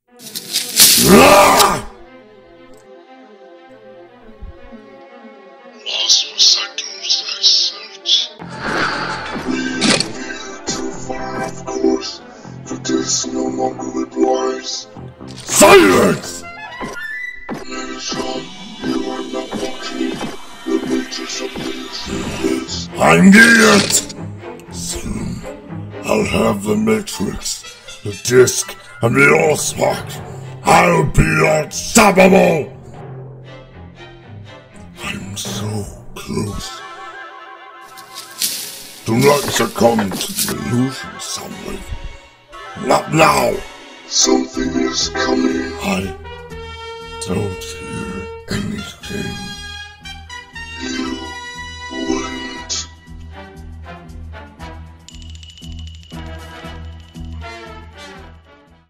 Lost for seconds, I search. We are here to fire, of course. The disc no longer replies. Silence! Megatron, you are not walking the matrix of this. I'm it! Soon, I'll have the Matrix, the disc, and the Allspark. I'll be unstoppable! I'm so close. Do not succumb to the illusion, Soundwave. Not now! Something is coming. I don't hear anything. You